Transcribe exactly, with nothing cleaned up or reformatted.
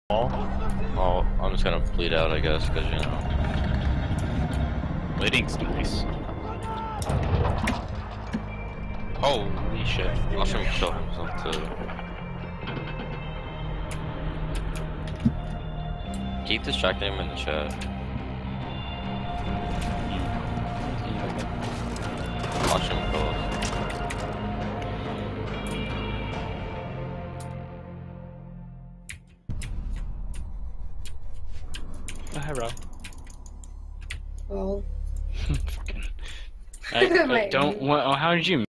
wall. Oh, I'm just gonna bleed out, I guess, because you know. Bleeding's nice. Holy shit. Mushroom killed himself too. Keep distracting him in the chat. Mushroom kills. Oh, hi, Rob. Well. Fucking. I, I don't. What, how did you?